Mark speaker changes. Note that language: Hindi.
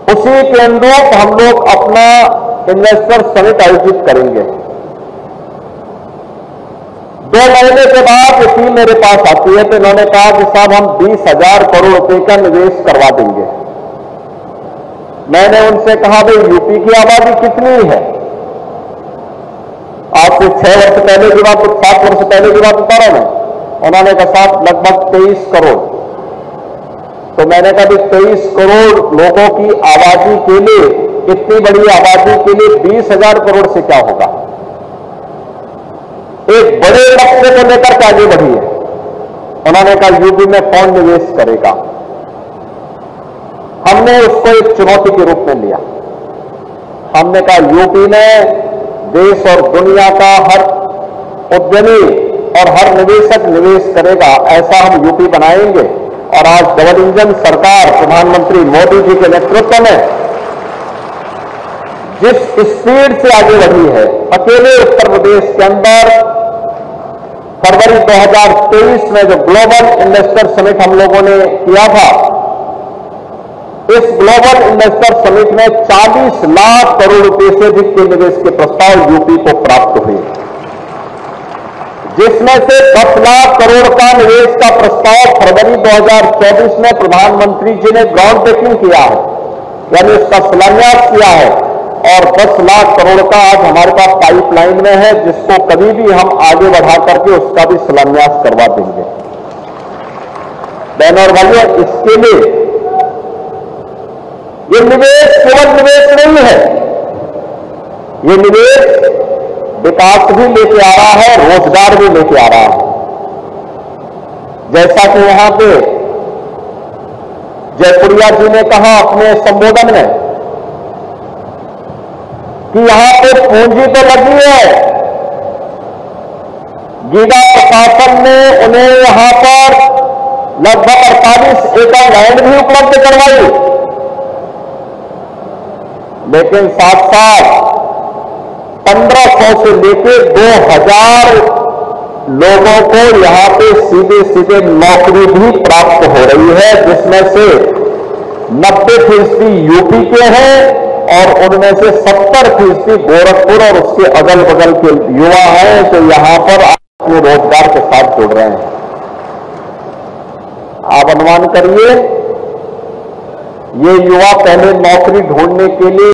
Speaker 1: उसी के अनुरूप हम लोग अपना इन्वेस्टर समिट आयोजित करेंगे। 2 महीने के बाद ये टीम मेरे पास आती है तो इन्होंने कहा कि साहब हम 20,000 करोड़ रुपए का निवेश करवा देंगे। मैंने उनसे कहा भाई यूपी की आबादी कितनी है? आज से 6 वर्ष पहले की बात, 7 वर्ष पहले की बात बता रहा मैं। उन्होंने कहा साहब लगभग 23 करोड़। तो मैंने कहा भी 23 करोड़ लोगों की आबादी के लिए, इतनी बड़ी आबादी के लिए 20,000 करोड़ से क्या होगा? एक बड़े लक्ष्य को लेकर के आगे बढ़ी है। उन्होंने कहा यूपी में कौन निवेश करेगा? हमने उसको एक चुनौती के रूप में लिया। हमने कहा यूपी में देश और दुनिया का हर उद्यमी और हर निवेशक निवेश करेगा, ऐसा हम यूपी बनाएंगे। और आज डबल इंजन सरकार प्रधानमंत्री मोदी जी के नेतृत्व में जिस स्पीड से आगे बढ़ी है, अकेले उत्तर प्रदेश के अंदर फरवरी 2023 में जो ग्लोबल इन्वेस्टर समिट हम लोगों ने किया था, इस ग्लोबल इन्वेस्टर समिट में 40 लाख करोड़ रुपए से अधिक के निवेश के प्रस्ताव यूपी को प्राप्त हुए, जिसमें से 10 लाख करोड़ का निवेश का प्रस्ताव फरवरी 2024 में प्रधानमंत्री जी ने ग्राउंड ब्रेकिंग किया है, यानी उसका शिलान्यास किया है। और 10 लाख करोड़ का आज हमारे पास पाइपलाइन में है, जिसको कभी भी हम आगे बढ़ा करके उसका भी शिलान्यास करवा देंगे। बहनों और भाइयों, इसके लिए ये निवेश केवल निवेश नहीं है, ये निवेश विकास भी लेके आ रहा है, रोजगार भी लेके आ रहा है। जैसा कि यहां पे जयपुरिया जी ने कहा अपने संबोधन में कि यहां पे पूंजी तो लगी है, गीगा प्रशासन ने उन्हें यहां पर लगभग 48 एकड़ लैंड भी उपलब्ध करवाई, लेकिन साथ साथ 1500 से लेकर 2000 लोगों को यहां पे सीधे सीधे नौकरी भी प्राप्त हो रही है, जिसमें से 90% यूपी के हैं और उनमें से 70% गोरखपुर और उसके अगल बगल के युवा हैं जो यहां पर अपने रोजगार के साथ जुड़ रहे हैं। आप अनुमान करिए, ये युवा पहले नौकरी ढूंढने के लिए